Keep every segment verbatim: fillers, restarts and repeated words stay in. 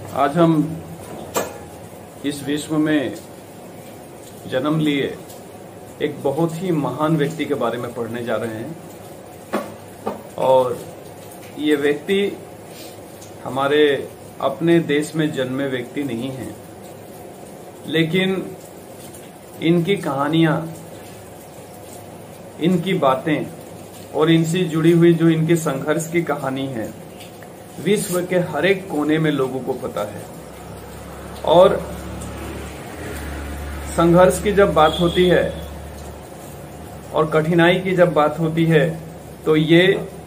आज हम इस विश्व में जन्म लिए एक बहुत ही महान व्यक्ति के बारे में पढ़ने जा रहे हैं और ये व्यक्ति हमारे अपने देश में जन्मे व्यक्ति नहीं हैं, लेकिन इनकी कहानियां, इनकी बातें और इनसे जुड़ी हुई जो इनके संघर्ष की कहानी है विश्व के हर एक कोने में लोगों को पता है। और संघर्ष की जब बात होती है और कठिनाई की जब बात होती है तो ये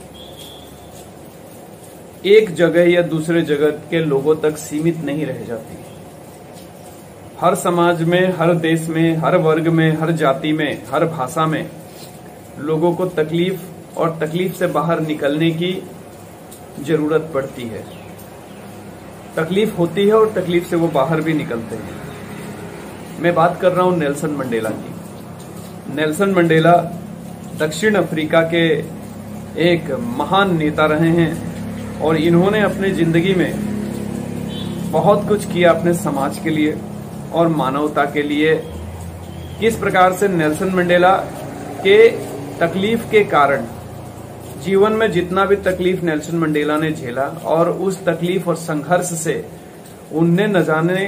एक जगह या दूसरे जगह के लोगों तक सीमित नहीं रह जाती। हर समाज में, हर देश में, हर वर्ग में, हर जाति में, हर भाषा में लोगों को तकलीफ और तकलीफ से बाहर निकलने की जरूरत पड़ती है। तकलीफ होती है और तकलीफ से वो बाहर भी निकलते हैं। मैं बात कर रहा हूं नेल्सन मंडेला की। नेल्सन मंडेला दक्षिण अफ्रीका के एक महान नेता रहे हैं और इन्होंने अपनी जिंदगी में बहुत कुछ किया अपने समाज के लिए और मानवता के लिए। किस प्रकार से नेल्सन मंडेला के तकलीफ के कारण जीवन में जितना भी तकलीफ नेल्सन मंडेला ने झेला और उस तकलीफ और संघर्ष से उनने न जाने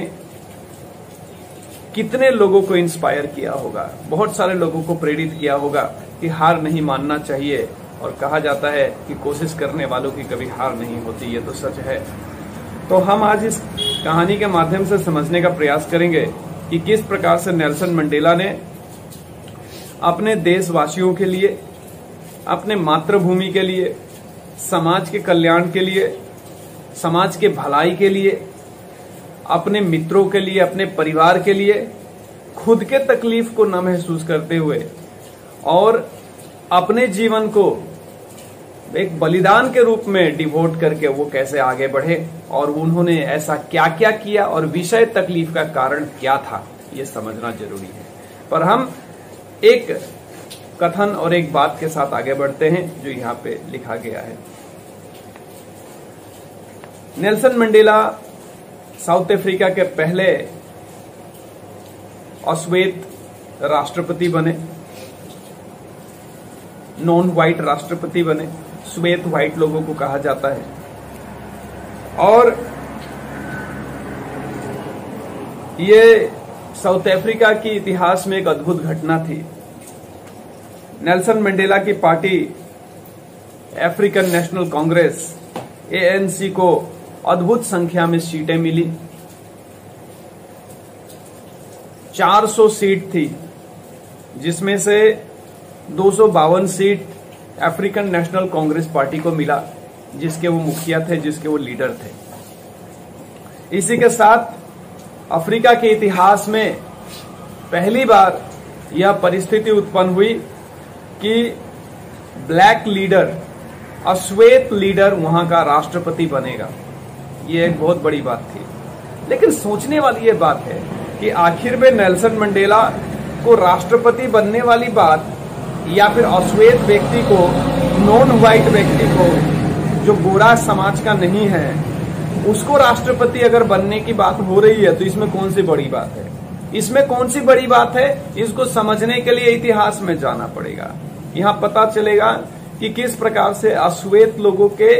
कितने लोगों को इंस्पायर किया होगा, बहुत सारे लोगों को प्रेरित किया होगा कि हार नहीं मानना चाहिए। और कहा जाता है कि कोशिश करने वालों की कभी हार नहीं होती, ये तो सच है। तो हम आज इस कहानी के माध्यम से समझने का प्रयास करेंगे कि किस प्रकार से नेल्सन मंडेला ने अपने देशवासियों के लिए, अपने मातृभूमि के लिए, समाज के कल्याण के लिए, समाज के भलाई के लिए, अपने मित्रों के लिए, अपने परिवार के लिए खुद के तकलीफ को न महसूस करते हुए और अपने जीवन को एक बलिदान के रूप में डिवोट करके वो कैसे आगे बढ़े और उन्होंने ऐसा क्या क्या किया और विषय तकलीफ का कारण क्या था, ये समझना जरूरी है। पर हम एक कथन और एक बात के साथ आगे बढ़ते हैं जो यहाँ पे लिखा गया है। नेल्सन मंडेला साउथ अफ्रीका के पहले अश्वेत राष्ट्रपति बने, नॉन व्हाइट राष्ट्रपति बने। श्वेत व्हाइट लोगों को कहा जाता है। और ये साउथ अफ्रीका की इतिहास में एक अद्भुत घटना थी। नेल्सन मंडेला की party African National Congress A N C को अद्भुत संख्या में सीटें मिली। चार सौ सीट थी, जिसमें से दो सौ बावन seat African National Congress party को मिला, जिसके वो मुखिया थे, जिसके वो लीडर थे। इसी के साथ अफ्रीका के इतिहास में पहली बार यह परिस्थिति उत्पन्न हुई कि ब्लैक लीडर, अश्वेत लीडर वहां का राष्ट्रपति बनेगा। ये एक बहुत बड़ी बात थी। लेकिन सोचने वाली ये बात है कि आखिर में नेल्सन मंडेला को राष्ट्रपति बनने वाली बात या फिर अश्वेत व्यक्ति को, नॉन व्हाइट व्यक्ति को, जो गोरा समाज का नहीं है, उसको राष्ट्रपति अगर बनने की बात हो रही है तो इसमें कौन सी बड़ी बात है? इसमें कौन सी बड़ी बात है? इसको समझने के लिए इतिहास में जाना पड़ेगा। यहाँ पता चलेगा कि किस प्रकार से अश्वेत लोगों के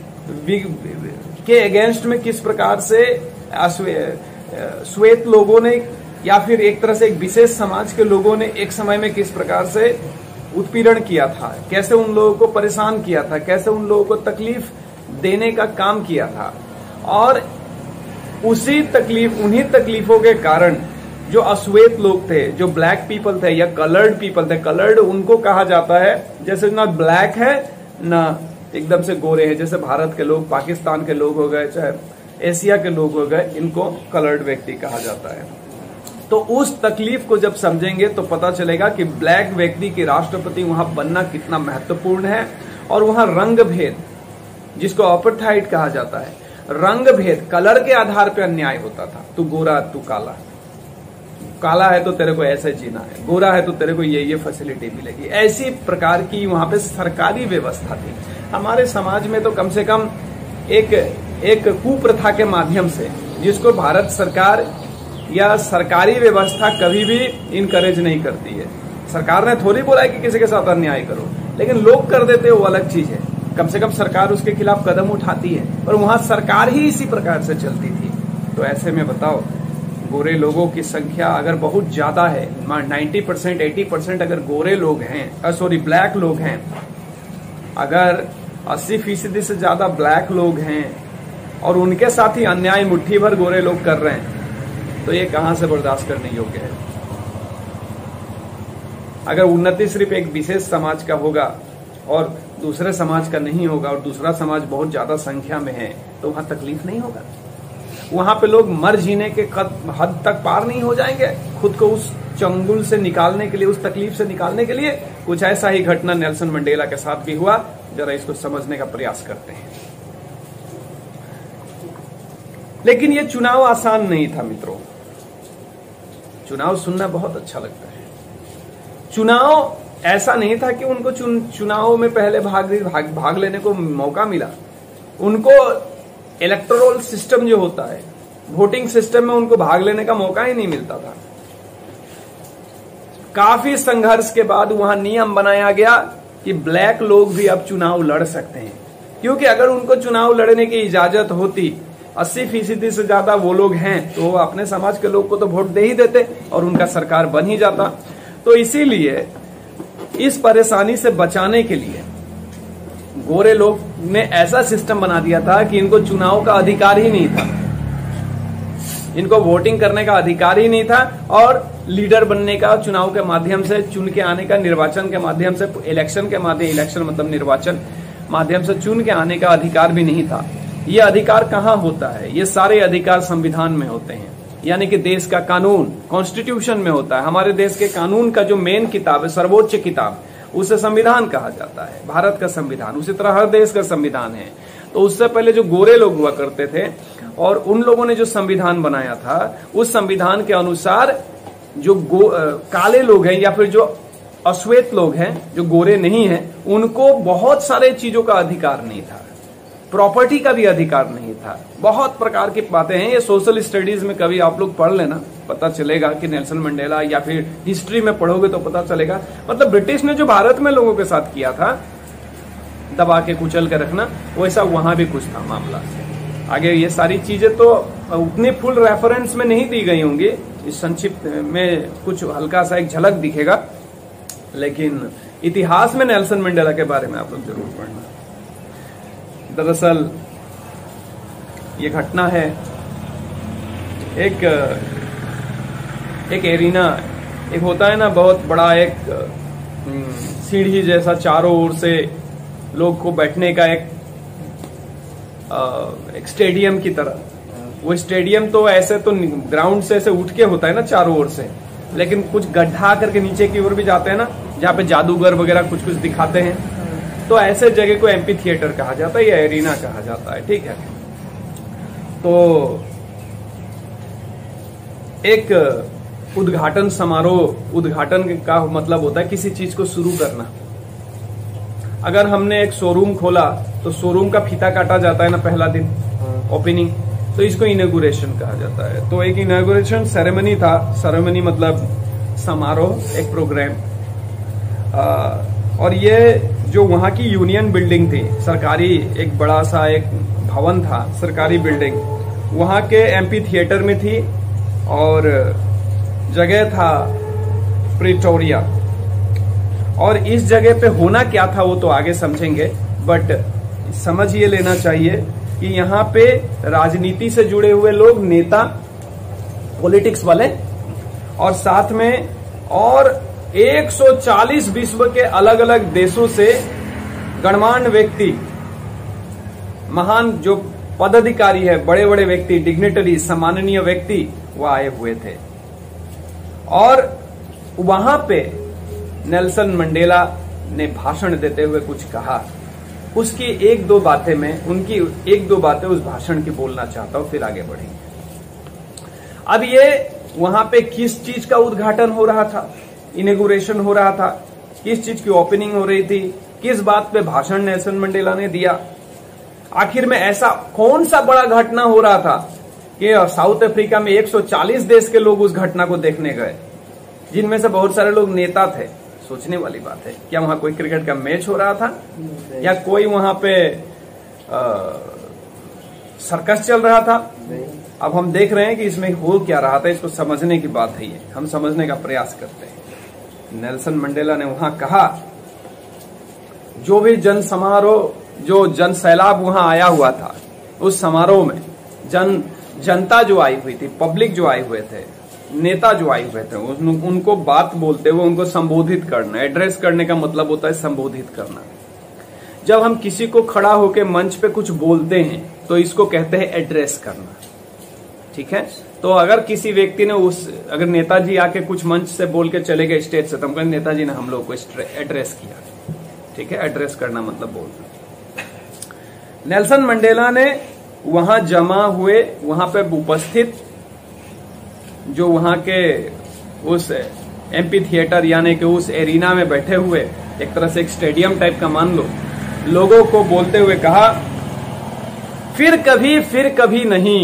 के अगेंस्ट में किस प्रकार से श्वेत लोगों ने या फिर एक तरह से एक विशेष समाज के लोगों ने एक समय में किस प्रकार से उत्पीड़न किया था, कैसे उन लोगों को परेशान किया था, कैसे उन लोगों को तकलीफ देने का काम किया था। और उसी तकलीफ, उन्हीं तकलीफों के कारण जो अश्वेत लोग थे, जो ब्लैक पीपल थे या कलर्ड पीपल थे, कलर्ड उनको कहा जाता है जैसे ना ब्लैक है ना एकदम से गोरे हैं, जैसे भारत के लोग, पाकिस्तान के लोग हो गए, चाहे एशिया के लोग हो गए, इनको कलर्ड व्यक्ति कहा जाता है। तो उस तकलीफ को जब समझेंगे तो पता चलेगा कि ब्लैक व्यक्ति की राष्ट्रपति वहां बनना कितना महत्वपूर्ण है। और वहां रंग भेद, जिसको अपार्थाइड कहा जाता है, रंग भेद, कलर के आधार पर अन्याय होता था। तू गोरा, तू काला, काला है तो तेरे को ऐसे जीना है, गोरा है तो तेरे को ये ये फैसिलिटी मिलेगी। ऐसी प्रकार की वहां पे सरकारी व्यवस्था थी। हमारे समाज में तो कम से कम एक एक कुप्रथा के माध्यम से, जिसको भारत सरकार या सरकारी व्यवस्था कभी भी इनकरेज नहीं करती है। सरकार ने थोड़ी बोला है कि किसी के साथ अन्याय करो, लेकिन लोग कर देते हैं, वो अलग चीज है। कम से कम सरकार उसके खिलाफ कदम उठाती है, और वहां सरकार ही इसी प्रकार से चलती थी। तो ऐसे में बताओ, गोरे लोगों की संख्या अगर बहुत ज्यादा है, नब्बे परसेंट अस्सी परसेंट अगर गोरे लोग हैं, सॉरी ब्लैक लोग हैं, अगर अस्सी फीसदी से ज्यादा ब्लैक लोग हैं और उनके साथ ही अन्याय मुट्ठी भर गोरे लोग कर रहे हैं, तो ये कहां से बर्दाश्त करने योग्य है। अगर उन्नति सिर्फ एक विशेष समाज का होगा और दूसरे समाज का नहीं होगा, और दूसरा समाज बहुत ज्यादा संख्या में है, तो वहां तकलीफ नहीं होगा। वहां पे लोग मर जीने के हद तक पार नहीं हो जाएंगे खुद को उस चंगुल से निकालने के लिए, उस तकलीफ से निकालने के लिए। कुछ ऐसा ही घटना नेल्सन मंडेला के साथ भी हुआ। जरा इसको समझने का प्रयास करते हैं। लेकिन ये चुनाव आसान नहीं था मित्रों। चुनाव सुनना बहुत अच्छा लगता है। चुनाव ऐसा नहीं था कि उनको चुन, चुनाव में पहले भाग, भाग भाग लेने को मौका मिला। उनको इलेक्टोरल सिस्टम जो होता है, वोटिंग सिस्टम में उनको भाग लेने का मौका ही नहीं मिलता था। काफी संघर्ष के बाद वहां नियम बनाया गया कि ब्लैक लोग भी अब चुनाव लड़ सकते हैं, क्योंकि अगर उनको चुनाव लड़ने की इजाजत होती, अस्सी फीसदी से ज्यादा वो लोग हैं, तो वो अपने समाज के लोग को तो वोट दे ही देते और उनका सरकार बन ही जाता। तो इसीलिए इस परेशानी से बचाने के लिए गोरे लोग ने ऐसा सिस्टम बना दिया था कि इनको चुनाव का अधिकार ही नहीं था, इनको वोटिंग करने का अधिकार ही नहीं था, और लीडर बनने का चुनाव के माध्यम से चुन के आने का, निर्वाचन के माध्यम से, इलेक्शन के माध्यम, इलेक्शन मतलब निर्वाचन माध्यम से चुन के आने का अधिकार भी नहीं था। ये अधिकार कहाँ होता है? ये सारे अधिकार संविधान में होते हैं, यानी कि देश का कानून, कॉन्स्टिट्यूशन में होता है। हमारे देश के कानून का जो मेन किताब है, सर्वोच्च किताब, उसे संविधान कहा जाता है, भारत का संविधान। उसी तरह हर देश का संविधान है। तो उससे पहले जो गोरे लोग हुआ करते थे, और उन लोगों ने जो संविधान बनाया था, उस संविधान के अनुसार जो गो, आ, काले लोग हैं या फिर जो अश्वेत लोग हैं, जो गोरे नहीं हैं, उनको बहुत सारे चीजों का अधिकार नहीं था, प्रॉपर्टी का भी अधिकार नहीं था। बहुत प्रकार की बातें हैं, ये सोशल स्टडीज में कभी आप लोग पढ़ लेना, पता चलेगा कि नेल्सन मंडेला, या फिर हिस्ट्री में पढ़ोगे तो पता चलेगा। मतलब ब्रिटिश ने जो भारत में लोगों के साथ किया था, दबा के कुचल के रखना, वैसा वहां भी कुछ था मामला। आगे ये सारी चीजें तो उतनी फुल रेफरेंस में नहीं दी गई होंगी, इस संक्षिप्त में कुछ हल्का सा एक झलक दिखेगा, लेकिन इतिहास में नेल्सन मंडेला के बारे में आप लोग जरूर पढ़ना। दरअसल ये घटना है एक एक एरिना, एक होता है ना बहुत बड़ा एक सीढ़ी जैसा, चारों ओर से लोग को बैठने का एक एक स्टेडियम की तरह। वो स्टेडियम तो ऐसे तो ग्राउंड से ऐसे उठ के होता है ना चारों ओर से, लेकिन कुछ गड्ढा करके नीचे की ओर भी जाते हैं ना, जहाँ पे जादूगर वगैरह कुछ कुछ दिखाते हैं। तो ऐसे जगह को एम्पी थिएटर कहा जाता है या एरिना कहा जाता है, ठीक है। तो एक उद्घाटन समारोह, उद्घाटन का मतलब होता है किसी चीज को शुरू करना। अगर हमने एक शोरूम खोला तो शोरूम का फीता काटा जाता है ना पहला दिन, ओपनिंग, तो इसको इनॉग्रेशन कहा जाता है। तो एक इनॉग्रेशन सेरेमनी था, सेरेमनी मतलब समारोह, एक प्रोग्राम। और ये जो वहां की यूनियन बिल्डिंग थी, सरकारी एक बड़ा सा एक भवन था, सरकारी बिल्डिंग, वहां के एम्पी थिएटर में थी, और जगह था प्रिटोरिया। और इस जगह पे होना क्या था वो तो आगे समझेंगे, बट समझ ये लेना चाहिए कि यहाँ पे राजनीति से जुड़े हुए लोग, नेता, पॉलिटिक्स वाले, और साथ में और एक सौ चालीस विश्व के अलग अलग देशों से गणमान्य व्यक्ति, महान जो पदाधिकारी है, बड़े बड़े व्यक्ति, डिग्निटरी, सम्माननीय व्यक्ति, वो आए हुए थे। और वहां पे नेल्सन मंडेला ने भाषण देते हुए कुछ कहा। उसकी एक दो बातें मैं उनकी एक दो बातें उस भाषण की बोलना चाहता हूं, फिर आगे बढ़ेंगे। अब ये वहां पे किस चीज का उद्घाटन हो रहा था, इनॉग्रेशन हो रहा था, किस चीज की ओपनिंग हो रही थी, किस बात पे भाषण नेल्सन मंडेला ने दिया, आखिर में ऐसा कौन सा बड़ा घटना हो रहा था कि साउथ अफ्रीका में एक सौ चालीस देश के लोग उस घटना को देखने गए, जिनमें से बहुत सारे लोग नेता थे। सोचने वाली बात है, क्या वहां कोई क्रिकेट का मैच हो रहा था या कोई वहां पे आ, सर्कस चल रहा था? अब हम देख रहे हैं कि इसमें हो क्या रहा था, इसको समझने की बात है, ये हम समझने का प्रयास करते हैं। नेल्सन मंडेला ने वहां कहा, जो भी जन समारोह, जो जन सैलाब वहां आया हुआ था, उस समारोह में जन जनता जो आई हुई थी, पब्लिक जो आए हुए थे, नेता जो आए हुए थे, उन, उनको बात बोलते हुए उनको संबोधित करना, एड्रेस करने का मतलब होता है संबोधित करना। जब हम किसी को खड़ा होकर मंच पे कुछ बोलते हैं तो इसको कहते हैं एड्रेस करना, ठीक है। तो अगर किसी व्यक्ति ने उस अगर नेताजी आके कुछ मंच से बोल के चले गए स्टेज से, तो हम कहेंगे नेताजी ने हम लोग को एड्रेस किया, ठीक है। एड्रेस करना मतलब बोलना। नेल्सन मंडेला ने वहां जमा हुए, वहां पे उपस्थित जो वहां के उस एम्पी थिएटर यानी कि उस एरिना में बैठे हुए, एक तरह से एक स्टेडियम टाइप का मान लो, लोगों को बोलते हुए कहा, फिर कभी फिर कभी नहीं,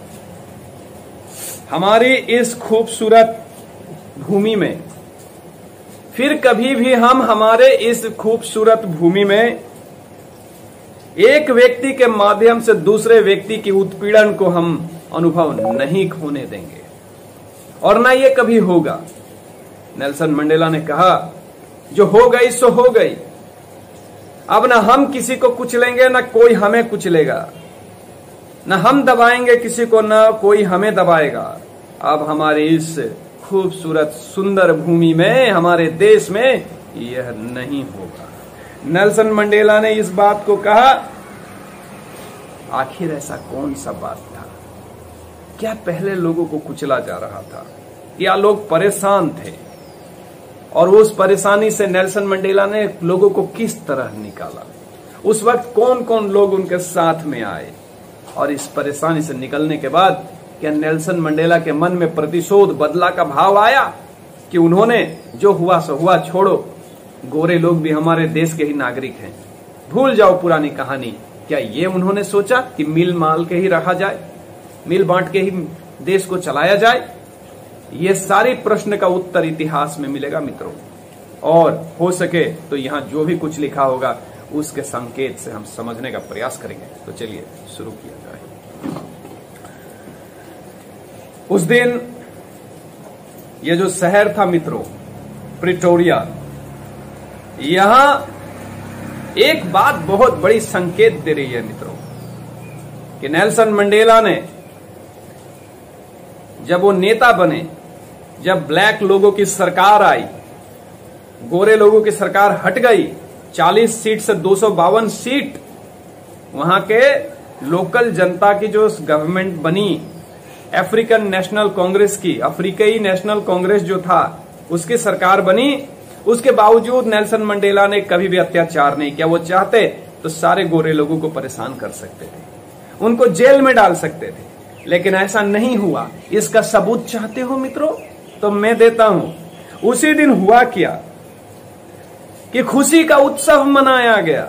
हमारी इस खूबसूरत भूमि में, फिर कभी भी हम हमारे इस खूबसूरत भूमि में एक व्यक्ति के माध्यम से दूसरे व्यक्ति की उत्पीड़न को हम अनुभव नहीं होने देंगे और ना ये कभी होगा। नेल्सन मंडेला ने कहा, जो हो गई सो हो गई, अब ना हम किसी को कुचलेंगे ना कोई हमें कुचलेगा, न हम दबाएंगे किसी को ना कोई हमें दबाएगा। अब हमारी इस खूबसूरत सुंदर भूमि में, हमारे देश में यह नहीं होगा। नेल्सन मंडेला ने इस बात को कहा। आखिर ऐसा कौन सा बात था? क्या पहले लोगों को कुचला जा रहा था या लोग परेशान थे? और उस परेशानी से नेल्सन मंडेला ने लोगों को किस तरह निकाला? उस वक्त कौन कौन लोग उनके साथ में आए? और इस परेशानी से निकलने के बाद क्या नेल्सन मंडेला के मन में प्रतिशोध, बदला का भाव आया कि उन्होंने जो हुआ सो हुआ, छोड़ो, गोरे लोग भी हमारे देश के ही नागरिक हैं, भूल जाओ पुरानी कहानी? क्या ये उन्होंने सोचा कि मिल माल के ही रखा जाए, मिल बांट के ही देश को चलाया जाए? ये सारी प्रश्न का उत्तर इतिहास में मिलेगा मित्रों, और हो सके तो यहां जो भी कुछ लिखा होगा उसके संकेत से हम समझने का प्रयास करेंगे। तो चलिए शुरू किया जाए। उस दिन ये जो शहर था मित्रों, प्रिटोरिया, यहां एक बात बहुत बड़ी संकेत दे रही है मित्रों कि नेल्सन मंडेला ने जब वो नेता बने, जब ब्लैक लोगों की सरकार आई, गोरे लोगों की सरकार हट गई, चालीस सीट से दो सौ बावन सीट वहां के लोकल जनता की जो गवर्नमेंट बनी, अफ्रीकन नेशनल कांग्रेस की, अफ्रीकी नेशनल कांग्रेस जो था उसकी सरकार बनी, उसके बावजूद नेल्सन मंडेला ने कभी भी अत्याचार नहीं किया। वो चाहते तो सारे गोरे लोगों को परेशान कर सकते थे, उनको जेल में डाल सकते थे, लेकिन ऐसा नहीं हुआ। इसका सबूत चाहते हो मित्रों तो मैं देता हूं। उसी दिन हुआ क्या कि खुशी का उत्सव मनाया गया।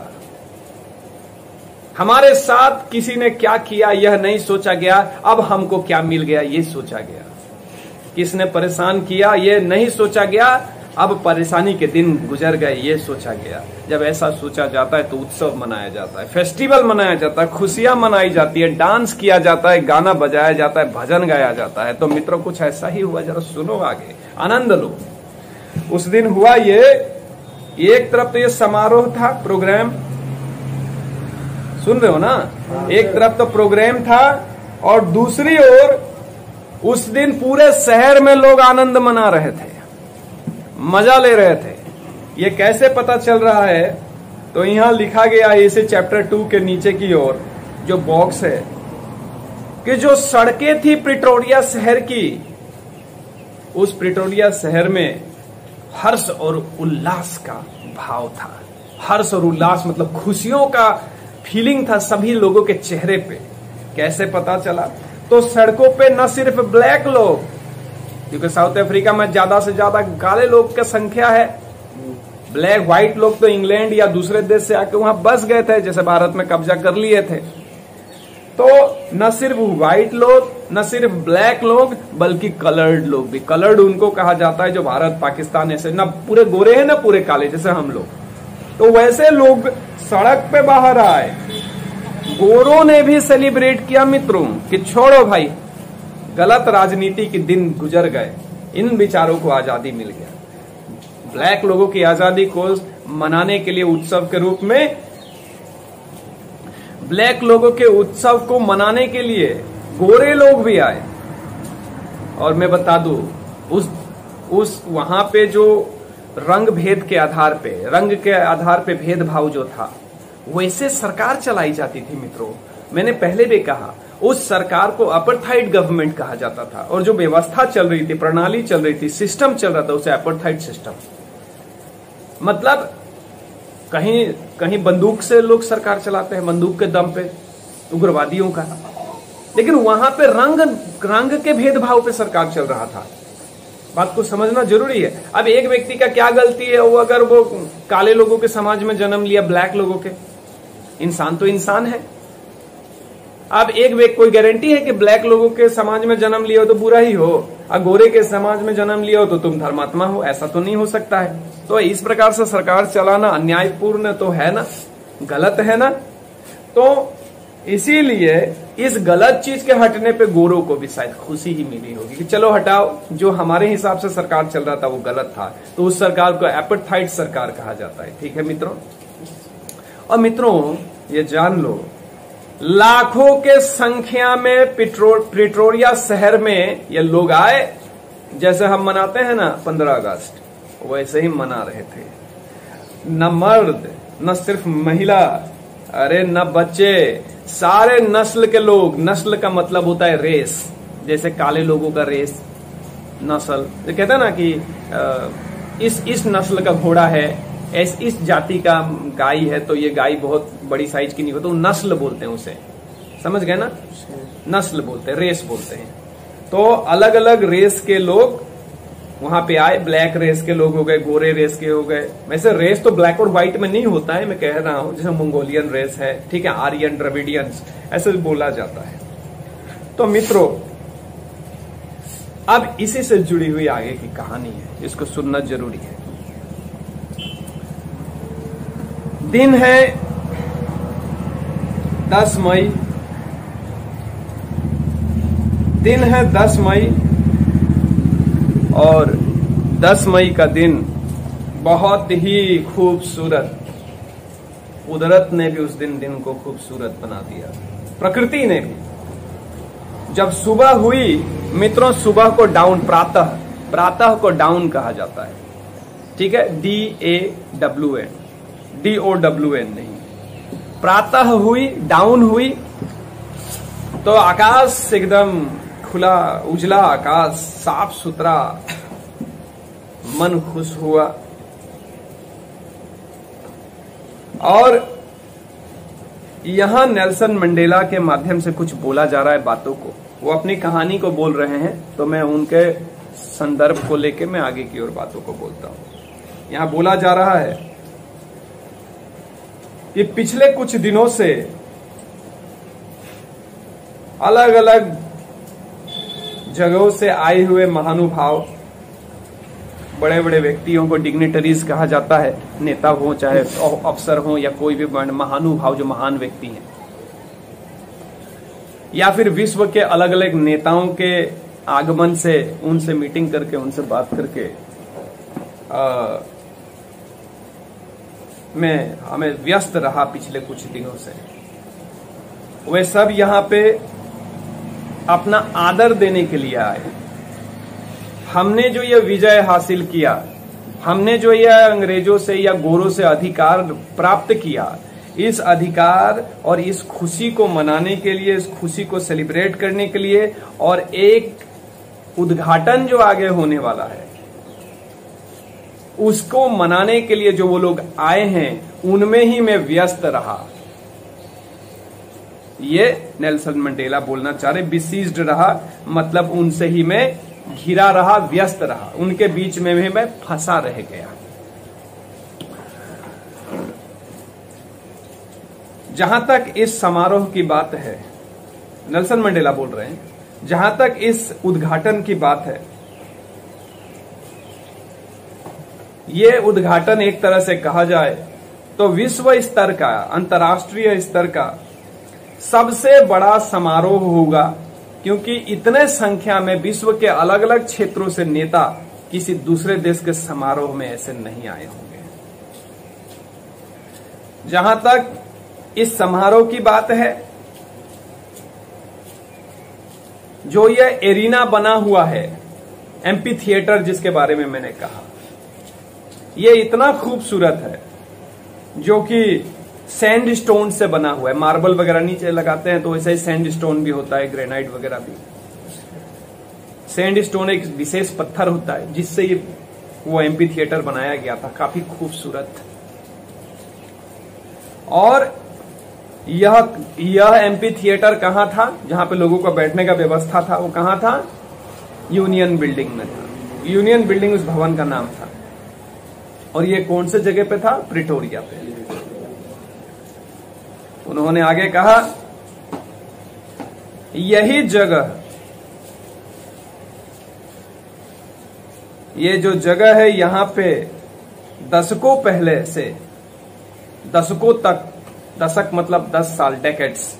हमारे साथ किसी ने क्या किया यह नहीं सोचा गया, अब हमको क्या मिल गया ये सोचा गया। किसने परेशान किया ये नहीं सोचा गया, अब परेशानी के दिन गुजर गए ये सोचा गया। जब ऐसा सोचा जाता है तो उत्सव मनाया जाता है, फेस्टिवल मनाया जाता है, खुशियां मनाई जाती है, डांस किया जाता है, गाना बजाया जाता है, भजन गाया जाता है। तो मित्रों कुछ ऐसा ही हुआ, जरा सुनो आगे, आनंद लो। उस दिन हुआ ये, एक तरफ तो ये समारोह था, प्रोग्राम, सुन रहे हो ना, एक तरफ तो प्रोग्राम था और दूसरी ओर उस दिन पूरे शहर में लोग आनंद मना रहे थे, मजा ले रहे थे। ये कैसे पता चल रहा है? तो यहां लिखा गया है इसे चैप्टर टू के नीचे की ओर जो बॉक्स है कि जो सड़कें थी प्रिटोरिया शहर की, उस प्रिटोरिया शहर में हर्ष और उल्लास का भाव था। हर्ष और उल्लास मतलब खुशियों का फीलिंग था सभी लोगों के चेहरे पे। कैसे पता चला? तो सड़कों पे न सिर्फ ब्लैक लोग, क्योंकि साउथ अफ्रीका में ज्यादा से ज्यादा काले लोग की संख्या है, ब्लैक व्हाइट लोग तो इंग्लैंड या दूसरे देश से आके वहां बस गए थे, जैसे भारत में कब्जा कर लिए थे। तो न सिर्फ व्हाइट लोग, न सिर्फ ब्लैक लोग, बल्कि कलर्ड लोग भी, कलर्ड उनको कहा जाता है जो भारत पाकिस्तान ऐसे न पूरे गोरे हैं न पूरे काले जैसे हम लोग, तो वैसे लोग सड़क पे बाहर आए। गोरों ने भी सेलिब्रेट किया मित्रों कि छोड़ो भाई, गलत राजनीति के दिन गुजर गए, इन विचारों को आजादी मिल गया। ब्लैक लोगों की आजादी को मनाने के लिए उत्सव के रूप में, ब्लैक लोगों के उत्सव को मनाने के लिए गोरे लोग भी आए। और मैं बता दूं, उस उस वहां पे जो रंग भेद के आधार पे, रंग के आधार पे भेदभाव जो था, वैसे सरकार चलाई जाती थी मित्रों। मैंने पहले भी कहा, उस सरकार को अपार्थाइड गवर्नमेंट कहा जाता था, और जो व्यवस्था चल रही थी, प्रणाली चल रही थी, सिस्टम चल रहा था, उसे अपार्थाइड सिस्टम। मतलब कहीं कहीं बंदूक से लोग सरकार चलाते हैं, बंदूक के दम पे, उग्रवादियों का, लेकिन वहां पे रंग रंग के भेदभाव पे सरकार चल रहा था। बात को समझना जरूरी है। अब एक व्यक्ति का क्या गलती है, वो अगर वो काले लोगों के समाज में जन्म लिया, ब्लैक लोगों के, इंसान तो इंसान है। अब एक व्यक्ति, कोई गारंटी है कि ब्लैक लोगों के समाज में जन्म लिया हो तो बुरा ही हो, और गोरे के समाज में जन्म लिया हो तो तुम धर्मात्मा हो? ऐसा तो नहीं हो सकता है। तो इस प्रकार से सरकार चलाना अन्यायपूर्ण तो है ना, गलत है ना। तो इसीलिए इस गलत चीज के हटने पे गोरों को भी शायद खुशी ही मिली होगी कि चलो हटाओ, जो हमारे हिसाब से सरकार चल रहा था वो गलत था। तो उस सरकार को अपार्थाइड सरकार कहा जाता है। ठीक है मित्रों। और मित्रों ये जान लो, लाखों के संख्या में प्रिटोरिया शहर में ये लोग आए, जैसे हम मनाते हैं ना पंद्रह अगस्त, वैसे ही मना रहे थे। न मर्द, न सिर्फ महिला, अरे न बच्चे, सारे नस्ल के लोग। नस्ल का मतलब होता है रेस, जैसे काले लोगों का रेस, नस्ल। तो कहते हैं ना कि इस इस नस्ल का घोड़ा है, इस इस जाति का गाय है, तो ये गाय बहुत बड़ी साइज की नहीं होती, तो नस्ल बोलते हैं उसे। समझ गए ना? नस्ल बोलते हैं, रेस बोलते हैं। तो अलग अलग रेस के लोग वहां पे आए। ब्लैक रेस के लोग हो गए, गोरे रेस के हो गए। वैसे रेस तो ब्लैक और व्हाइट में नहीं होता है, मैं कह रहा हूं, जैसे मंगोलियन रेस है, ठीक है, आर्यन, द्रविडियंस, ऐसे बोला जाता है। तो मित्रों अब इसी से जुड़ी हुई आगे की कहानी है, इसको सुनना जरूरी है। दिन है दस मई, दिन है दस मई, और दस मई का दिन बहुत ही खूबसूरत, कुदरत ने भी उस दिन दिन को खूबसूरत बना दिया, प्रकृति ने भी। जब सुबह हुई मित्रों, सुबह को डाउन, प्रातः, प्रातः को डाउन कहा जाता है। ठीक है, D A W N, D O W N नहीं, प्रातः हुई, डाउन हुई, तो आकाश एकदम खुला, उजला आकाश, साफ सुथरा, मन खुश हुआ। और यहां नेल्सन मंडेला के माध्यम से कुछ बोला जा रहा है बातों को, वो अपनी कहानी को बोल रहे हैं, तो मैं उनके संदर्भ को लेकर मैं आगे की ओर बातों को बोलता हूं। यहां बोला जा रहा है कि पिछले कुछ दिनों से अलग अलग जगहों से आए हुए महानुभाव, बड़े बड़े व्यक्तियों को डिग्निटरीज कहा जाता है, नेता हो चाहे अफसर हो या कोई भी महानुभाव जो महान व्यक्ति हैं, या फिर विश्व के अलग अलग नेताओं के आगमन से, उनसे मीटिंग करके, उनसे बात करके आ, मैं हमें व्यस्त रहा पिछले कुछ दिनों से। वे सब यहां पे अपना आदर देने के लिए आए। हमने जो ये विजय हासिल किया, हमने जो ये अंग्रेजों से या गोरों से अधिकार प्राप्त किया, इस अधिकार और इस खुशी को मनाने के लिए, इस खुशी को सेलिब्रेट करने के लिए, और एक उद्घाटन जो आगे होने वाला है उसको मनाने के लिए जो वो लोग आए हैं, उनमें ही मैं व्यस्त रहा। ये नेल्सन मंडेला बोलना चाह रहे, बिसीज्ड रहा, मतलब उनसे ही मैं घिरा रहा, व्यस्त रहा, उनके बीच में भी मैं फंसा रह गया। जहां तक इस समारोह की बात है, नेल्सन मंडेला बोल रहे हैं, जहां तक इस उद्घाटन की बात है, ये उद्घाटन एक तरह से कहा जाए तो विश्व स्तर का, अंतर्राष्ट्रीय स्तर का सबसे बड़ा समारोह होगा, क्योंकि इतने संख्या में विश्व के अलग अलग क्षेत्रों से नेता किसी दूसरे देश के समारोह में ऐसे नहीं आए होंगे। जहां तक इस समारोह की बात है, जो ये एरिना बना हुआ है, एम्पी थिएटर जिसके बारे में मैंने कहा, ये इतना खूबसूरत है, जो कि सैंड स्टोन से बना हुआ है। मार्बल वगैरह नीचे लगाते हैं तो वैसे ही सैंड स्टोन भी होता है, ग्रेनाइट वगैरह भी। सैंड स्टोन एक विशेष पत्थर होता है जिससे ये वो एम्पी थिएटर बनाया गया था, काफी खूबसूरत। और यह यह एम्पी थिएटर कहां था, जहां पे लोगों का बैठने का व्यवस्था था, वो कहां था? यूनियन बिल्डिंग में था। यूनियन बिल्डिंग उस भवन का नाम था। और ये कौन से जगह पे था? प्रिटोरिया पे। उन्होंने आगे कहा, यही जगह, ये जो जगह है, यहां पे दशकों पहले से, दशकों तक, दशक मतलब दस साल, डेकेड्स,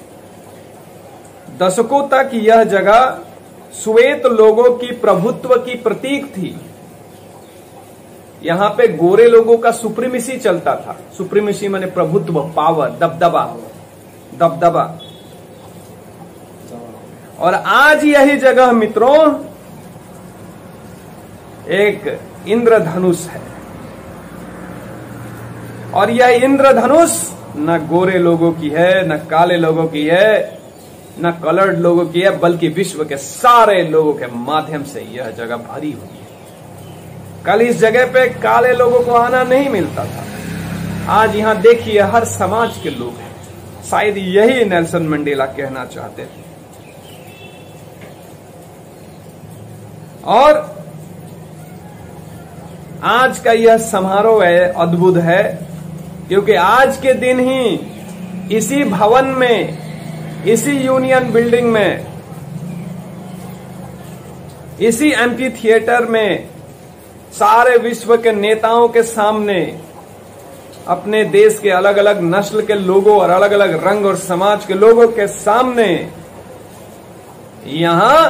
दशकों तक यह जगह श्वेत लोगों की प्रभुत्व की प्रतीक थी। यहां पे गोरे लोगों का सुप्रीमेसी चलता था। सुप्रीमेसी माने प्रभुत्व, पावर, दबदबा, दबदबा। और आज यही जगह मित्रों एक इंद्रधनुष है। और यह इंद्रधनुष न गोरे लोगों की है, न काले लोगों की है, न कलर्ड लोगों की है, बल्कि विश्व के सारे लोगों के माध्यम से यह जगह भरी हुई है। कल इस जगह पे काले लोगों को आना नहीं मिलता था, आज यहां देखिए हर समाज के लोग हैं। शायद यही नेल्सन मंडेला कहना चाहते थे। और आज का यह समारोह है, अद्भुत है, क्योंकि आज के दिन ही इसी भवन में, इसी यूनियन बिल्डिंग में, इसी एम्पी थिएटर में सारे विश्व के नेताओं के सामने, अपने देश के अलग अलग नस्ल के लोगों और अलग अलग रंग और समाज के लोगों के सामने यहां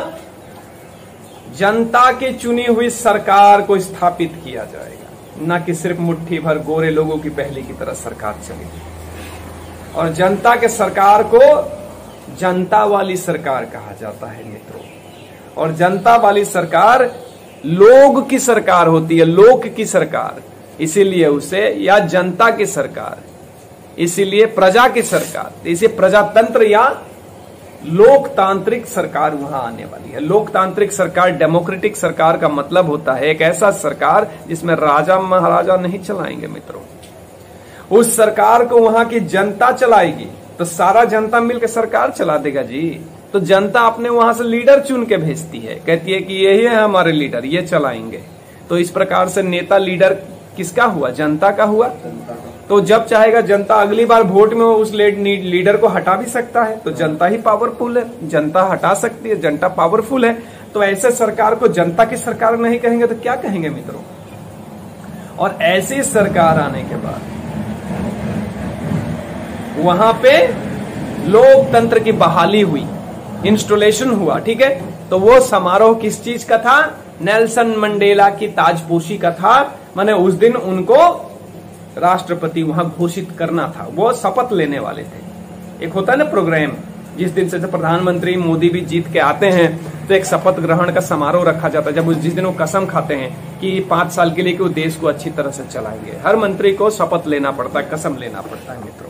जनता की चुनी हुई सरकार को स्थापित किया जाएगा, न कि सिर्फ मुट्ठी भर गोरे लोगों की पहले की तरह सरकार चलेगी। और जनता के सरकार को जनता वाली सरकार कहा जाता है मित्रों। और जनता वाली सरकार लोग की सरकार होती है, लोक की सरकार, इसीलिए उसे, या जनता की सरकार, इसीलिए प्रजा की सरकार, इसे प्रजातंत्र या लोकतांत्रिक सरकार वहां आने वाली है। लोकतांत्रिक सरकार, डेमोक्रेटिक सरकार का मतलब होता है एक ऐसा सरकार जिसमें राजा महाराजा नहीं चलाएंगे मित्रों। उस सरकार को वहां की जनता चलाएगी। तो सारा जनता मिलकर सरकार चला देगा जी। तो जनता अपने वहां से लीडर चुन के भेजती है, कहती है कि यही है हमारे लीडर, ये चलाएंगे। तो इस प्रकार से नेता लीडर किसका हुआ? जनता का हुआ। तो जब चाहेगा जनता अगली बार वोट में उस लीडर को हटा भी सकता है। तो जनता ही पावरफुल है, जनता हटा सकती है, जनता पावरफुल है। तो ऐसे सरकार को जनता की सरकार नहीं कहेंगे तो क्या कहेंगे मित्रों? और ऐसी सरकार आने के बाद वहां पे लोकतंत्र की बहाली हुई, इंस्टॉलेशन हुआ, ठीक है। तो वो समारोह किस चीज का था? नेल्सन मंडेला की ताजपोशी का था। माने उस दिन उनको राष्ट्रपति वहां घोषित करना था, वो शपथ लेने वाले थे। एक होता है ना प्रोग्राम, जिस दिन से प्रधानमंत्री मोदी भी जीत के आते हैं तो एक शपथ ग्रहण का समारोह रखा जाता है, जब जिस दिन वो कसम खाते हैं कि पांच साल के लिए कि वो देश को अच्छी तरह से चलाएंगे। हर मंत्री को शपथ लेना पड़ता है, कसम लेना पड़ता है मित्रों।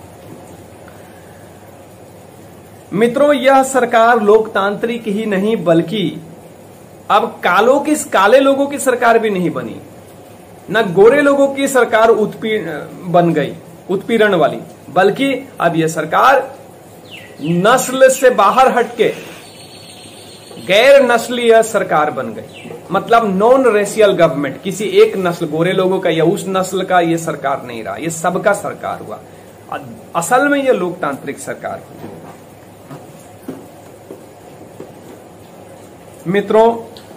मित्रों, यह सरकार लोकतांत्रिक ही नहीं बल्कि अब कालों की, काले लोगों की सरकार भी नहीं बनी, न गोरे लोगों की सरकार उत्पीड़न बन गई, उत्पीड़न वाली, बल्कि अब यह सरकार नस्ल से बाहर हटके गैर नस्लीय सरकार बन गई। मतलब नॉन रेशियल गवर्नमेंट, किसी एक नस्ल, गोरे लोगों का या उस नस्ल का ये सरकार नहीं रहा, ये सबका सरकार हुआ। असल में यह लोकतांत्रिक सरकार हुई। मित्रों,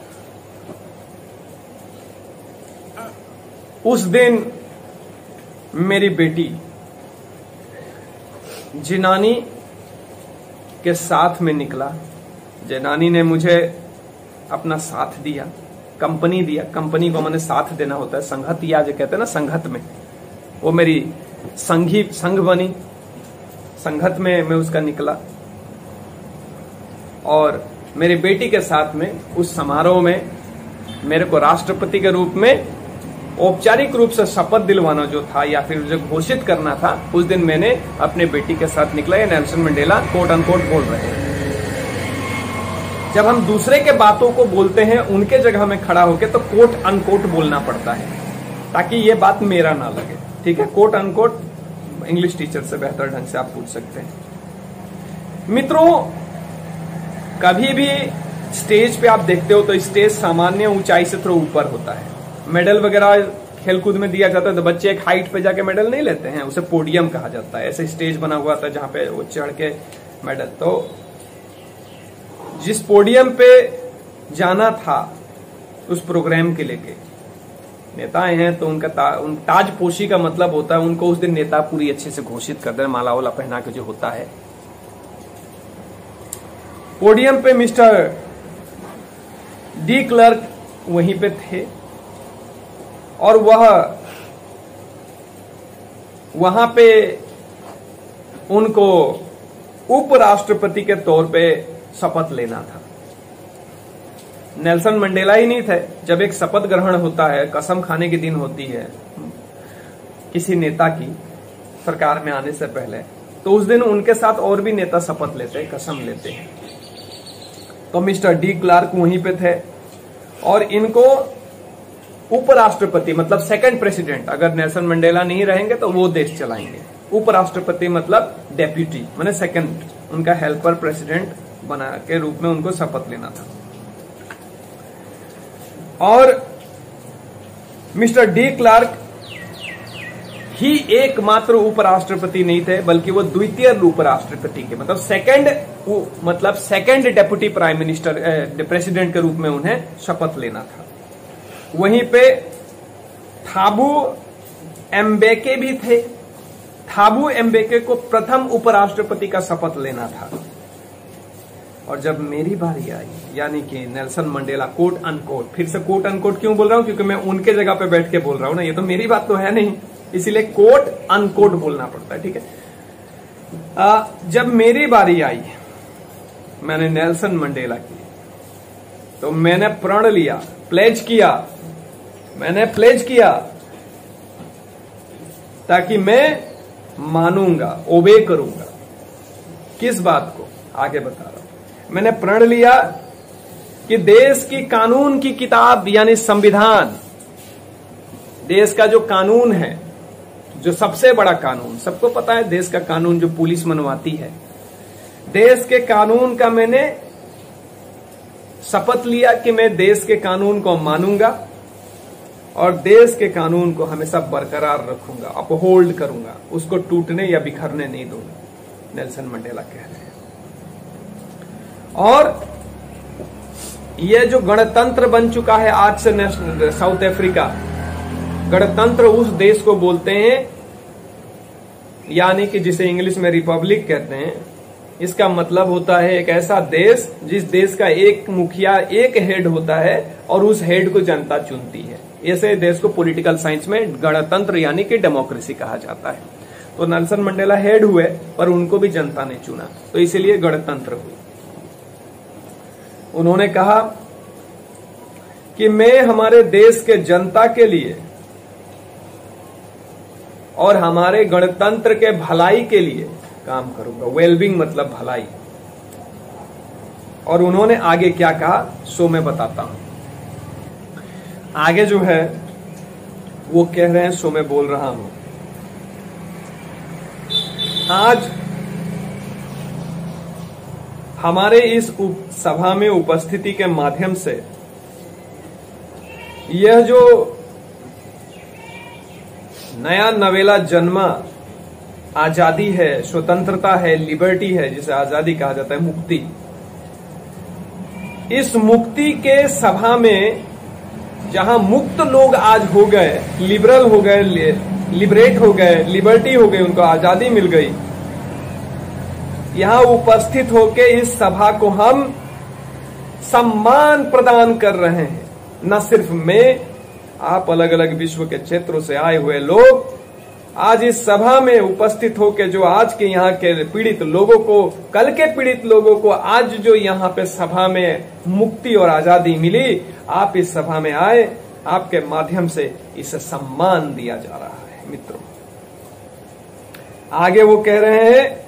उस दिन मेरी बेटी जिनानी के साथ में निकला। जिनानी ने मुझे अपना साथ दिया, कंपनी दिया। कंपनी को मैंने साथ देना होता है, संगत या जो कहते हैं ना, संगत में वो मेरी संघी संघ बनी। संगत में मैं उसका निकला और मेरी बेटी के साथ में उस समारोह में मेरे को राष्ट्रपति के रूप में औपचारिक रूप से शपथ दिलवाना जो था या फिर जो घोषित करना था, उस दिन मैंने अपने बेटी के साथ निकला। ये नेल्सन मंडेला कोट अनकोट बोल रहे हैं। जब हम दूसरे के बातों को बोलते हैं उनके जगह में खड़ा होकर, तो कोट अनकोट बोलना पड़ता है ताकि ये बात मेरा ना लगे। ठीक है, कोट अनकोट इंग्लिश टीचर से बेहतर ढंग से आप पूछ सकते हैं। मित्रों, कभी भी स्टेज पे आप देखते हो तो स्टेज सामान्य ऊंचाई से थोड़ा ऊपर होता है। मेडल वगैरह खेलकूद में दिया जाता है तो बच्चे एक हाइट पे जाके मेडल नहीं लेते हैं, उसे पोडियम कहा जाता है। ऐसे स्टेज बना हुआ था जहां पे वो चढ़ के मेडल, तो जिस पोडियम पे जाना था उस प्रोग्राम के लेके नेताएं हैं तो उनका ता, उन ताजपोशी का मतलब होता है उनको उस दिन नेता पूरी अच्छे से घोषित कर देना, माला वाला पहना के जो होता है। पोडियम पे मिस्टर डी क्लर्क वहीं पे थे और वह वहां पे उनको उपराष्ट्रपति के तौर पे शपथ लेना था। नेल्सन मंडेला ही नहीं थे। जब एक शपथ ग्रहण होता है, कसम खाने की दिन होती है किसी नेता की सरकार में आने से पहले, तो उस दिन उनके साथ और भी नेता शपथ लेते हैं, कसम लेते हैं। तो मिस्टर डी क्लार्क वहीं पे थे और इनको उपराष्ट्रपति मतलब सेकंड प्रेसिडेंट, अगर नेल्सन मंडेला नहीं रहेंगे तो वो देश चलाएंगे। उपराष्ट्रपति मतलब डेप्यूटी माने सेकंड, उनका हेल्पर प्रेसिडेंट बना के रूप में उनको शपथ लेना था। और मिस्टर डी क्लार्क ही एकमात्र उपराष्ट्रपति नहीं थे, बल्कि वो द्वितीय उपराष्ट्रपति के मतलब सेकंड मतलब second deputy prime minister president के रूप में उन्हें शपथ लेना था। वहीं पे थाबू एम्बेके भी थे। थाबू एम्बेके को प्रथम उपराष्ट्रपति का शपथ लेना था। और जब मेरी बारी आई, यानी कि नेल्सन मंडेला कोट अनकोट, फिर से कोट अनकोट क्यों बोल रहा हूं, क्योंकि मैं उनके जगह पे बैठ के बोल रहा हूं ना, ये तो मेरी बात तो है नहीं, इसीलिए कोट अनकोट बोलना पड़ता है। ठीक है, आ, जब मेरी बारी आई, मैंने नेल्सन मंडेला की, तो मैंने प्रण लिया, प्लेज किया, मैंने प्लेज किया ताकि मैं मानूंगा, ओबे करूंगा। किस बात को आगे बता रहा हूं। मैंने प्रण लिया कि देश की कानून की किताब यानी संविधान, देश का जो कानून है, जो सबसे बड़ा कानून, सबको पता है देश का कानून जो पुलिस मनवाती है, देश के कानून का मैंने शपथ लिया कि मैं देश के कानून को मानूंगा और देश के कानून को हमेशा बरकरार रखूंगा, अपहोल्ड करूंगा, उसको टूटने या बिखरने नहीं दूंगा, नेल्सन मंडेला कह रहे हैं। और यह जो गणतंत्र बन चुका है आज से नेशनल साउथ अफ्रीका, गणतंत्र उस देश को बोलते हैं यानी कि जिसे इंग्लिश में रिपब्लिक कहते हैं। इसका मतलब होता है एक ऐसा देश जिस देश का एक मुखिया, एक हेड होता है और उस हेड को जनता चुनती है। ऐसे देश को पॉलिटिकल साइंस में गणतंत्र यानी कि डेमोक्रेसी कहा जाता है। तो नेल्सन मंडेला हेड हुए पर उनको भी जनता ने चुना, तो इसीलिए गणतंत्र हुई। उन्होंने कहा कि मैं हमारे देश के जनता के लिए और हमारे गणतंत्र के भलाई के लिए काम करूंगा। वेलबिंग मतलब भलाई। और उन्होंने आगे क्या कहा सो मैं बताता हूं। आगे जो है वो कह रहे हैं सो मैं बोल रहा हूं। आज हमारे इस सभा में उपस्थिति के माध्यम से यह जो नया नवेला जन्मा आजादी है, स्वतंत्रता है, लिबर्टी है, जिसे आजादी कहा जाता है, मुक्ति। इस मुक्ति के सभा में जहां मुक्त लोग आज हो गए, लिबरल हो गए, लिबरेट हो गए, लिबर्टी हो गई, उनको आजादी मिल गई, यहां उपस्थित होकर इस सभा को हम सम्मान प्रदान कर रहे हैं। न सिर्फ मैं, आप अलग अलग विश्व के क्षेत्रों से आए हुए लोग आज इस सभा में उपस्थित होकर जो आज के यहाँ के पीड़ित लोगों को, कल के पीड़ित लोगों को आज जो यहाँ पे सभा में मुक्ति और आजादी मिली, आप इस सभा में आए, आपके माध्यम से इसे सम्मान दिया जा रहा है। मित्रों, आगे वो कह रहे हैं,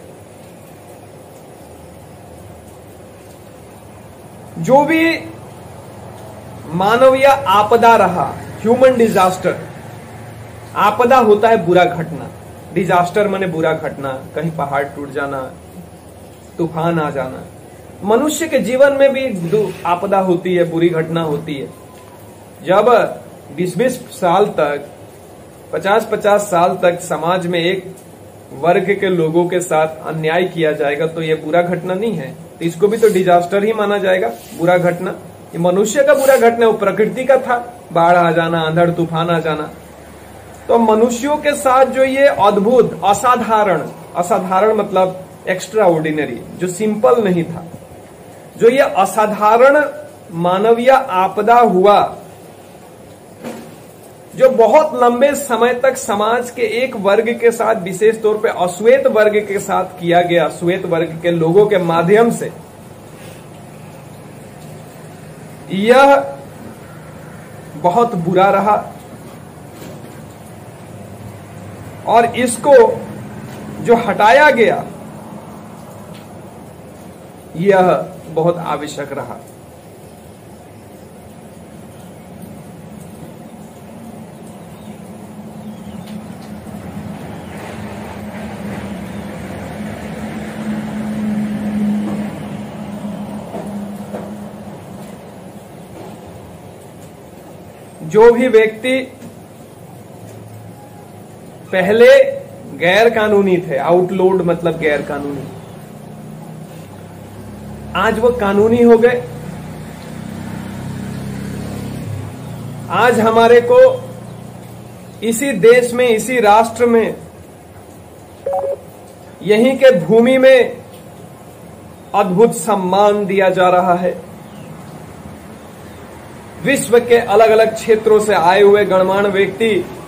जो भी मानवीय आपदा रहा, ह्यूमन डिजास्टर, आपदा होता है बुरा घटना, डिजास्टर माने बुरा घटना, कहीं पहाड़ टूट जाना, तूफान आ जाना। मनुष्य के जीवन में भी आपदा होती है, बुरी घटना होती है। जब बीस बीस साल तक, पचास पचास साल तक समाज में एक वर्ग के लोगों के साथ अन्याय किया जाएगा तो यह बुरा घटना नहीं है, तो इसको भी तो डिजास्टर ही माना जाएगा, बुरा घटना। ये मनुष्य का बुरा घटना, वो प्रकृति का था, बाढ़ आ जाना, आंधड़ तूफान आ जाना। तो मनुष्यों के साथ जो ये अद्भुत, असाधारण, असाधारण मतलब एक्स्ट्रा ऑर्डिनरी, जो सिंपल नहीं था, जो ये असाधारण मानवीय आपदा हुआ, जो बहुत लंबे समय तक समाज के एक वर्ग के साथ, विशेष तौर पे अश्वेत वर्ग के साथ किया गया, श्वेत वर्ग के लोगों के माध्यम से, यह बहुत बुरा रहा और इसको जो हटाया गया यह बहुत आवश्यक रहा। जो भी व्यक्ति पहले गैर कानूनी थे, आउटलोड मतलब गैर कानूनी, आज वो कानूनी हो गए। आज हमारे को इसी देश में, इसी राष्ट्र में, यहीं के भूमि में अद्भुत सम्मान दिया जा रहा है। विश्व के अलग अलग क्षेत्रों से आए हुए गणमान्य व्यक्ति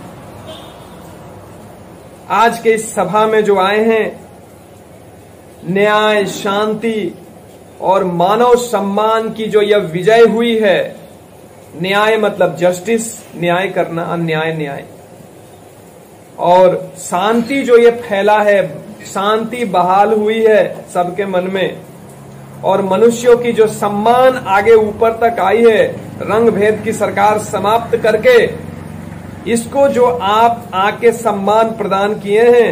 आज के इस सभा में जो आए हैं, न्याय, शांति और मानव सम्मान की जो यह विजय हुई है, न्याय मतलब जस्टिस, न्याय करना, अन्याय न्याय, और शांति जो ये फैला है, शांति बहाल हुई है सबके मन में, और मनुष्यों की जो सम्मान आगे ऊपर तक आई है, रंग भेद की सरकार समाप्त करके इसको जो आप आके सम्मान प्रदान किए हैं,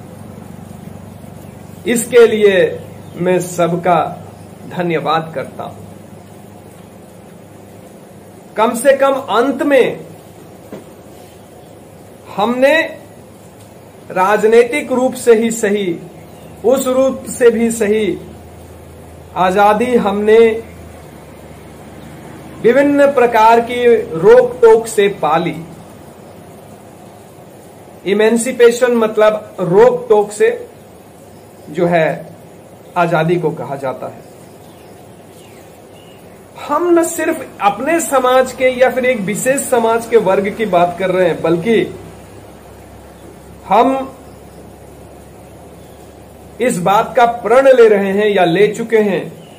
इसके लिए मैं सबका धन्यवाद करता हूं। कम से कम अंत में हमने राजनीतिक रूप से ही सही, उस रूप से भी सही, आजादी हमने विभिन्न प्रकार की रोक टोक से पाली। इमेंसिपेशन मतलब रोक टोक से जो है आजादी को कहा जाता है। हम न सिर्फ अपने समाज के या फिर एक विशेष समाज के वर्ग की बात कर रहे हैं, बल्कि हम इस बात का प्रण ले रहे हैं या ले चुके हैं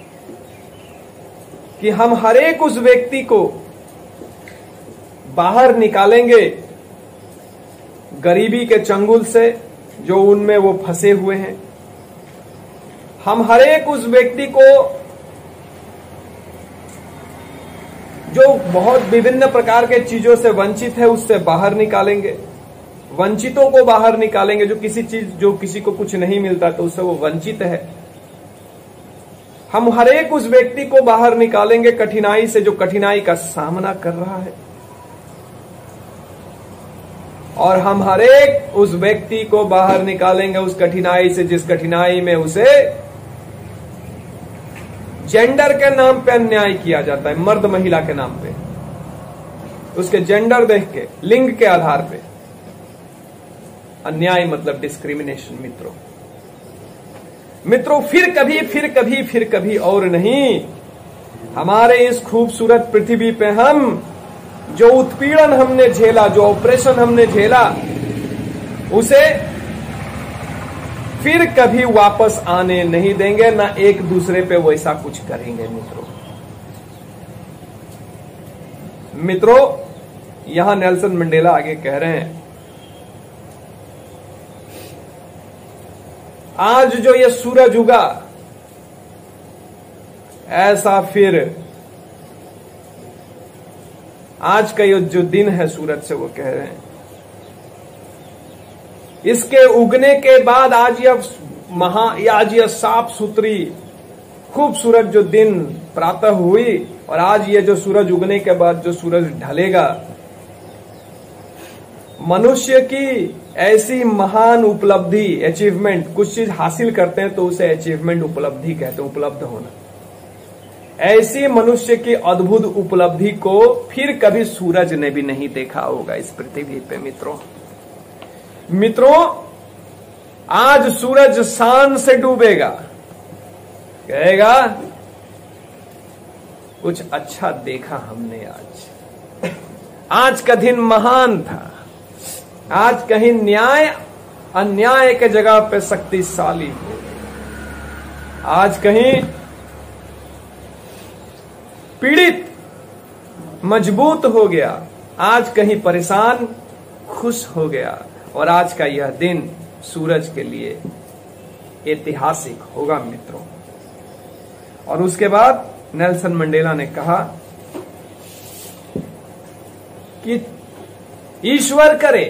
कि हम हर एक उस व्यक्ति को बाहर निकालेंगे गरीबी के चंगुल से जो उनमें वो फंसे हुए हैं। हम हर एक उस व्यक्ति को जो बहुत विभिन्न प्रकार के चीजों से वंचित है उससे बाहर निकालेंगे, वंचितों को बाहर निकालेंगे। जो किसी चीज, जो किसी को कुछ नहीं मिलता तो उससे वो वंचित है। हम हर एक उस व्यक्ति को बाहर निकालेंगे कठिनाई से जो कठिनाई का सामना कर रहा है। और हम हर एक उस व्यक्ति को बाहर निकालेंगे उस कठिनाई से जिस कठिनाई में उसे जेंडर के नाम पे अन्याय किया जाता है, मर्द महिला के नाम पे, उसके जेंडर देख के, लिंग के आधार पे अन्याय मतलब डिस्क्रिमिनेशन। मित्रों मित्रों फिर कभी फिर कभी फिर कभी और नहीं, हमारे इस खूबसूरत पृथ्वी पे हम जो उत्पीड़न हमने झेला, जो ऑपरेशन हमने झेला, उसे फिर कभी वापस आने नहीं देंगे, ना एक दूसरे पे वैसा कुछ करेंगे। मित्रों मित्रों यहां नेल्सन मंडेला आगे कह रहे हैं, आज जो ये सूरज उगा, ऐसा फिर आज का ये जो दिन है सूरज से, वो कह रहे हैं इसके उगने के बाद आज यह महा आज यह साफ सुथरी खूबसूरत जो दिन प्रातः हुई, और आज ये जो सूरज उगने के बाद जो सूरज ढलेगा, मनुष्य की ऐसी महान उपलब्धि, अचीवमेंट, कुछ चीज हासिल करते हैं तो उसे अचीवमेंट, उपलब्धि कहते हैं, उपलब्ध होना। ऐसी मनुष्य की अद्भुत उपलब्धि को फिर कभी सूरज ने भी नहीं देखा होगा इस पृथ्वी पे। मित्रों मित्रों आज सूरज शान से डूबेगा, कहेगा कुछ अच्छा देखा हमने आज, आज का दिन महान था, आज कहीं न्याय अन्याय के जगह पे शक्तिशाली हो, आज कहीं पीड़ित मजबूत हो गया, आज कहीं परेशान खुश हो गया, और आज का यह दिन सूरज के लिए ऐतिहासिक होगा। मित्रों और उसके बाद नेल्सन मंडेला ने कहा कि ईश्वर करे,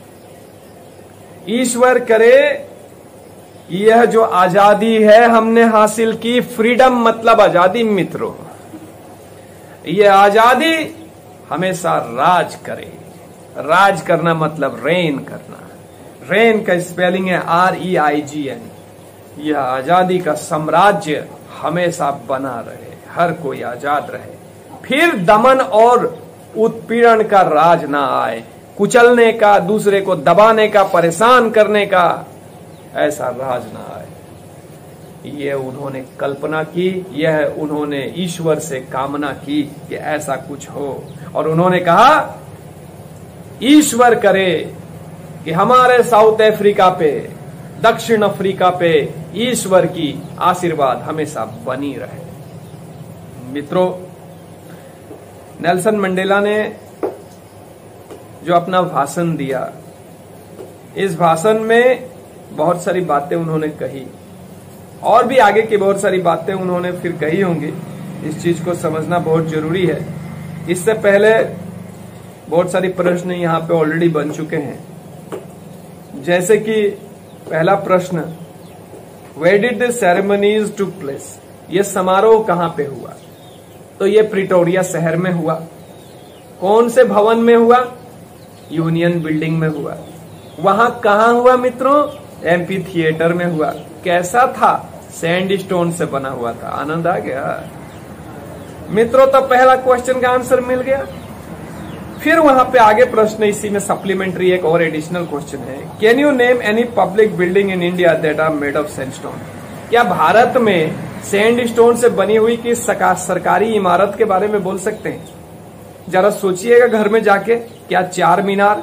ईश्वर करे यह जो आजादी है हमने हासिल की, फ्रीडम मतलब आजादी। मित्रों यह आजादी हमेशा राज करे, राज करना मतलब रेन करना, रेन का स्पेलिंग है आर ई आई जी एन। यह आजादी का साम्राज्य हमेशा बना रहे, हर कोई आजाद रहे, फिर दमन और उत्पीड़न का राज ना आए, कुचलने का, दूसरे को दबाने का, परेशान करने का ऐसा राज ना आए। यह उन्होंने कल्पना की, यह उन्होंने ईश्वर से कामना की कि ऐसा कुछ हो, और उन्होंने कहा ईश्वर करे कि हमारे साउथ अफ्रीका पे, दक्षिण अफ्रीका पे ईश्वर की आशीर्वाद हमेशा बनी रहे। मित्रों नेल्सन मंडेला ने जो अपना भाषण दिया, इस भाषण में बहुत सारी बातें उन्होंने कही, और भी आगे की बहुत सारी बातें उन्होंने फिर कही होंगी। इस चीज को समझना बहुत जरूरी है। इससे पहले बहुत सारी प्रश्न यहाँ पे ऑलरेडी बन चुके हैं, जैसे कि पहला प्रश्न, where did the ceremonies took place, ये समारोह कहां पे हुआ? तो ये प्रिटोरिया शहर में हुआ। कौन से भवन में हुआ? यूनियन बिल्डिंग में हुआ। वहां कहां हुआ मित्रों? एम्पी थिएटर में हुआ। कैसा था? सैंड स्टोन से बना हुआ था। आनंद आ गया मित्रों? तो पहला क्वेश्चन का आंसर मिल गया। फिर वहां पे आगे प्रश्न, इसी में सप्लीमेंट्री एक और एडिशनल क्वेश्चन है, can you name any public building in India that are made of sandstone? क्या भारत में सैंड स्टोन से बनी हुई की सरकारी इमारत के बारे में बोल सकते हैं? जरा सोचिएगा घर में जाके, क्या चार मीनार,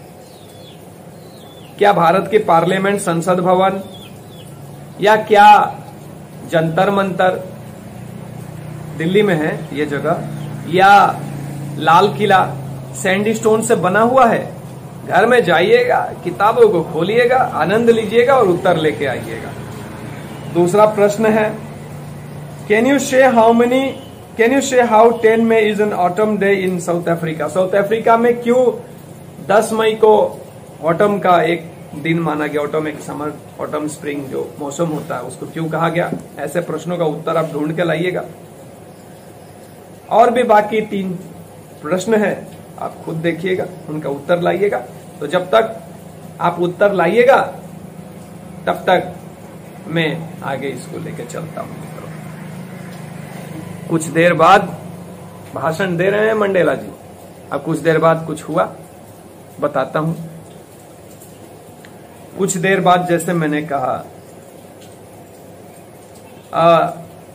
क्या भारत के पार्लियामेंट संसद भवन, या क्या जंतर मंतर दिल्ली में है ये जगह, या लाल किला सैंड स्टोन से बना हुआ है? घर में जाइएगा, किताबों को खोलिएगा, आनंद लीजिएगा और उत्तर लेके आइएगा। दूसरा प्रश्न है, can you say how many can you say how ten May is an autumn day in South Africa? South Africa में क्यों दस मई को ऑटम का एक दिन माना गया? ऑटम एक समर, ऑटम स्प्रिंग जो मौसम होता है उसको क्यों कहा गया? ऐसे प्रश्नों का उत्तर आप ढूंढ के लाइएगा। और भी बाकी तीन प्रश्न है, आप खुद देखिएगा, उनका उत्तर लाइएगा। तो जब तक आप उत्तर लाइएगा तब तक मैं आगे इसको लेके चलता हूं। मित्रों, कुछ देर बाद भाषण दे रहे हैं मंडेला जी, अब कुछ देर बाद कुछ हुआ बताता हूं। कुछ देर बाद जैसे मैंने कहा, आ,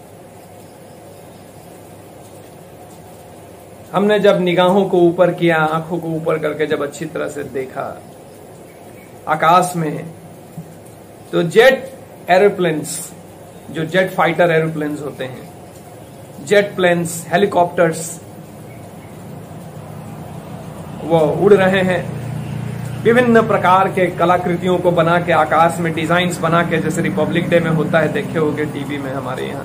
हमने जब निगाहों को ऊपर किया, आंखों को ऊपर करके जब अच्छी तरह से देखा आकाश में, तो जेट एरोप्लेन्स, जो जेट फाइटर एरोप्लेन्स होते हैं, जेट प्लेन्स, हेलीकॉप्टर्स, वो उड़ रहे हैं। विभिन्न प्रकार के कलाकृतियों को बना के, आकाश में डिजाइन्स बना के, जैसे रिपब्लिक डे में होता है, देखे होंगे टीवी में हमारे यहाँ।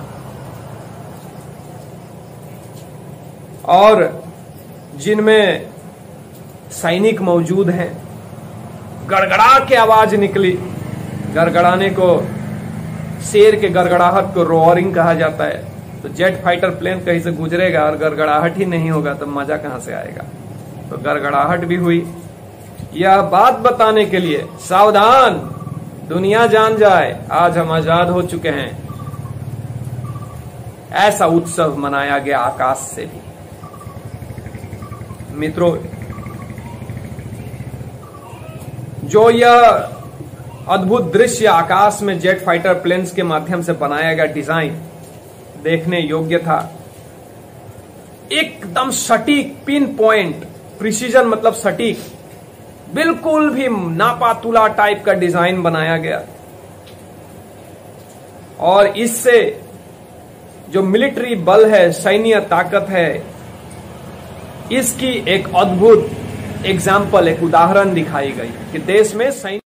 और जिनमें सैनिक मौजूद हैं। गड़गड़ा के आवाज निकली, गड़गड़ाने को, शेर के गड़गड़ाहट को रोअरिंग कहा जाता है। तो जेट फाइटर प्लेन कहीं से गुजरेगा और गड़गड़ाहट ही नहीं होगा तो मजा कहां से आएगा। तो गड़गड़ाहट भी हुई। यह बात बताने के लिए, सावधान दुनिया जान जाए आज हम आजाद हो चुके हैं, ऐसा उत्सव मनाया गया आकाश से भी। मित्रों, जो यह अद्भुत दृश्य आकाश में जेट फाइटर प्लेन्स के माध्यम से बनाया गया डिजाइन देखने योग्य था। एकदम सटीक, पिन पॉइंट, प्रिसीजन मतलब सटीक, बिल्कुल भी नापा तुला टाइप का डिजाइन बनाया गया। और इससे जो मिलिट्री बल है, सैन्य ताकत है, इसकी एक अद्भुत एग्जाम्पल, एक उदाहरण दिखाई गई कि देश में सैन्य